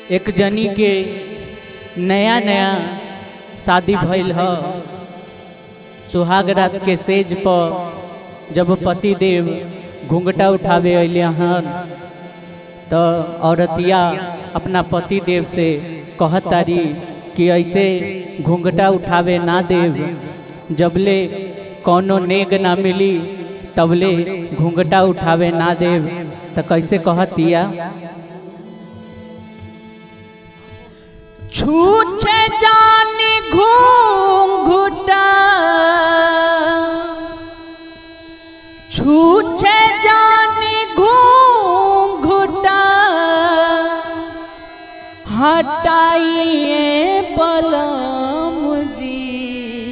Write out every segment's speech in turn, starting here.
एक जनी के नया नया शादी भइल ह। सुहाग रात के सेज पर जब पति देव घूंघटा उठावे अइले हन तो औरतिया अपना पति देव से कहतारी कि ऐसे घूंघटा उठावे ना देव, जबले कौनो नेग ना मिली तबले घूंघटा उठावे ना देव। तो कैसे कहतिया, छूछे जानी घूंघटा, छूछे जानी घूंघटा, हटाइए पलम जी,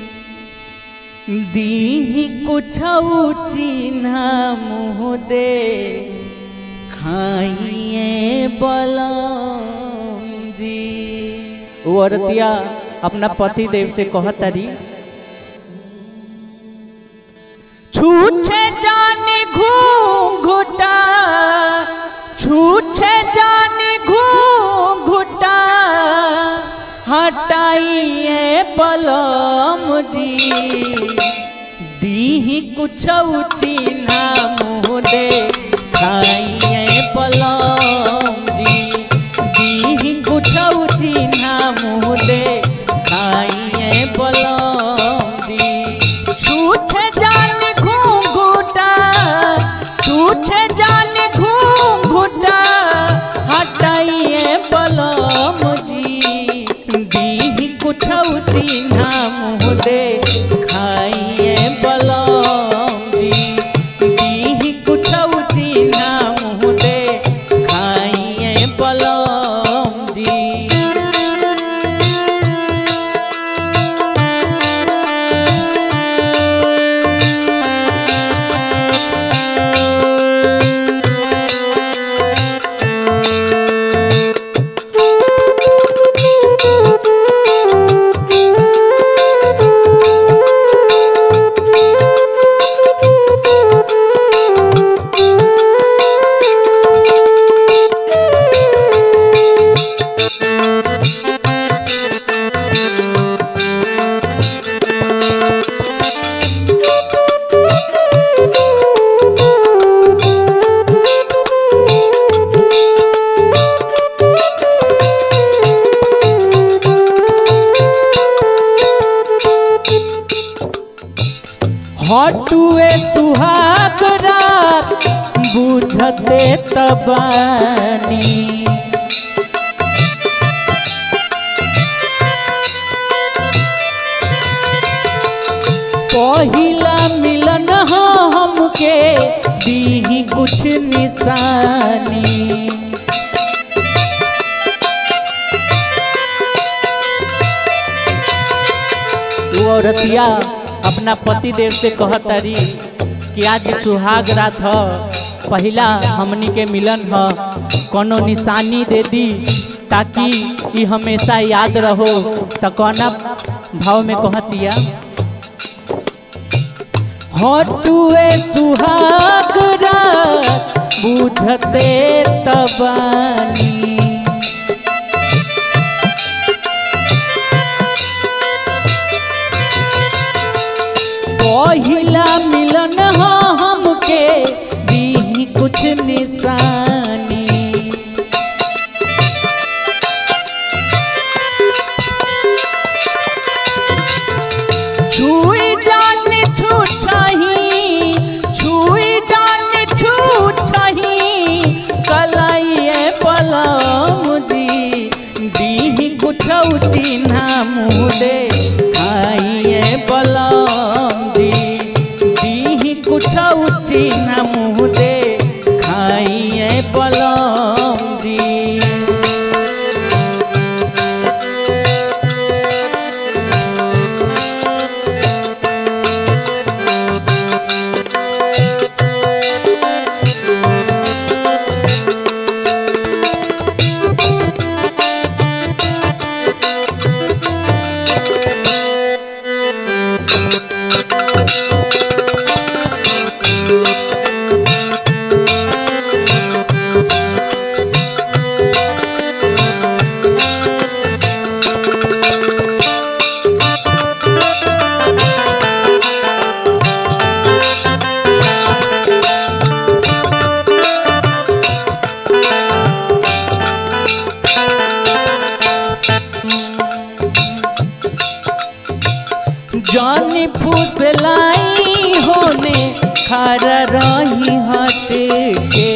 दी कुछ चिन्ह मुँह दे, खाइए पलम जी। वो औरतिया अपना पति देव से कहतारी, छूछे जानी घूंघटा, छूछे जानी घूंघटा, हटाइए पलम जी, दी कुछ चिन्ह मुँह दे, खाइए पलम जी, दी कुछ चिन्ह मुँह दे, खाइए पलम जी। छूछे जानी घूंघटा, छूछे जानी घूंघटा, हटाइए पलम जी, दी कुछ चिन्ह मुँह दे, खाइए पलम जी, दी कुछ चिन्ह मुँह दे, खाइए पलम जी। हटुए सुहाग रात बुझते तबानी, पहिला मिलन हो हमके दी कुछ निशानी। वो औरतिया अपना पति देव से कहतारी कि आज सुहाग रात ह, पहला हमनी के मिलन ह, कोनो निशानी दे दी ताकि ये हमेशा याद रहो। तो कौना भाव में कहतिया, हटुए सुहाग रात बुझते तबानी, पहिला मिलन हो हमके दी कुछ निशानी। छुई जानी छूछही, छुई जानी छूछही, कलाइए पलम जी, दी कुछ चिन्ह मुँह दे, खाइए पलम जी, दी कुछ चिन्ह मुँह दे, खाइए पलम जी। जानी फुसलाई होने खड़ा रही हट के।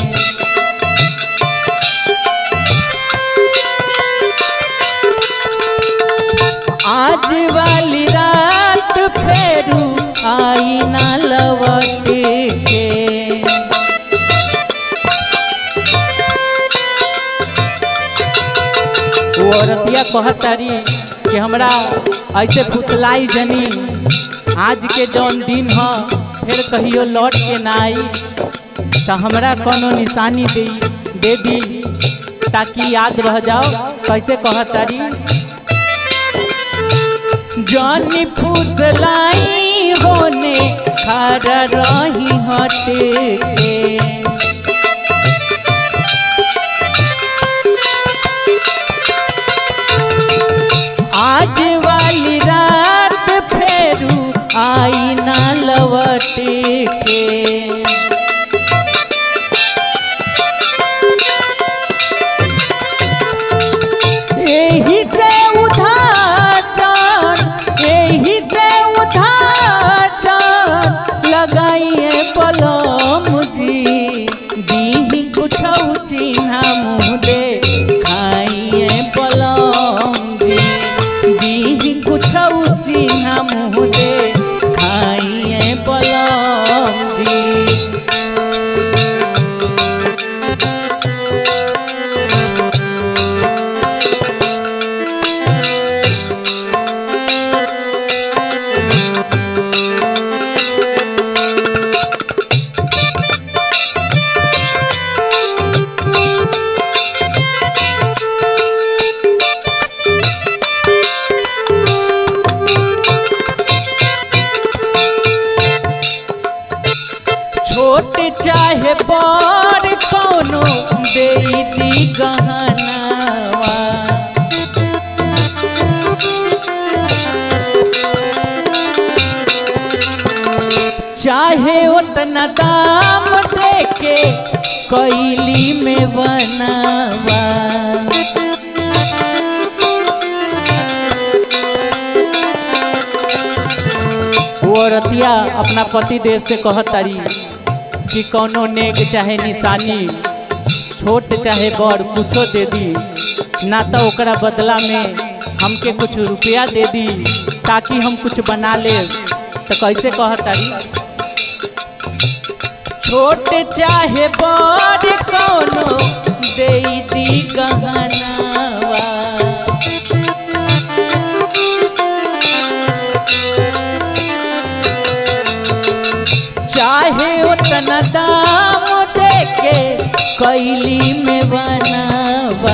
आज वाली रात फेरू आई ना लौट के। वो औरतिया कहतारी कि हमरा ऐसे फुसलाई जनी, आज के जौन दिन ह फिर कहियो लौट के ना आई, तो हमरा कोनो निशानी दे दी ताकि याद रह जाओ। कैसे कहतारी, जानी फुसलाई होने खड़ा रही हट के। आज वाली रात फेरू आई ना लौट के। यही से उधार, यही से उधार लगाइए पलम जी, दी कुछ चिन्हा मुँह दे खाइए पलम जी, दी कुछ चिन्हा मुँह दे खाइए पलम जी। छोट चाहे बड़ कोनो दे दी गहनावा, चाहे उतना दाम दे के कैली में बनावा। वो औरतिया अपना पति देव से कहतारी कि कौनो नेक चाहे निशानी, छोट चाहे बड़ कुछो दे दी, ना तो ओकरा बदला में हमके कुछ रुपया दे दी ताकि हम कुछ बना ले। तो कैसे कहतारी, छोट चाहे बड़ कौनो दे दी गहनावा, चाहे उतना दाम दे के कैली में बनावा।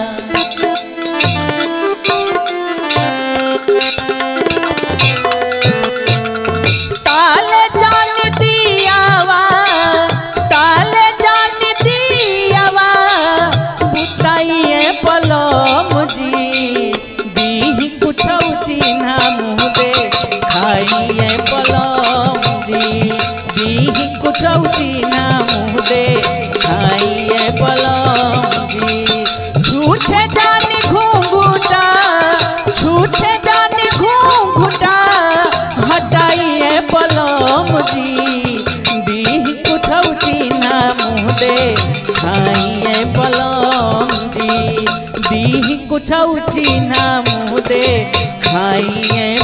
ताले जान दियावा, ताले जान दियावा, बुताइए पलम जी, दी कुछ चिन्हा मुँह दे खाइए पलम जी, कुछ चिन्हा मुँह दे खाइए पलम जी। झूठे जानी घूंघूटा, झूठे जानी घूंघूटा हटाइए पलम जी, दी कुछ चिन्हा मुँह दे खाइए पलम जी, दी कुछ चिन्हा मुँह दे खाइए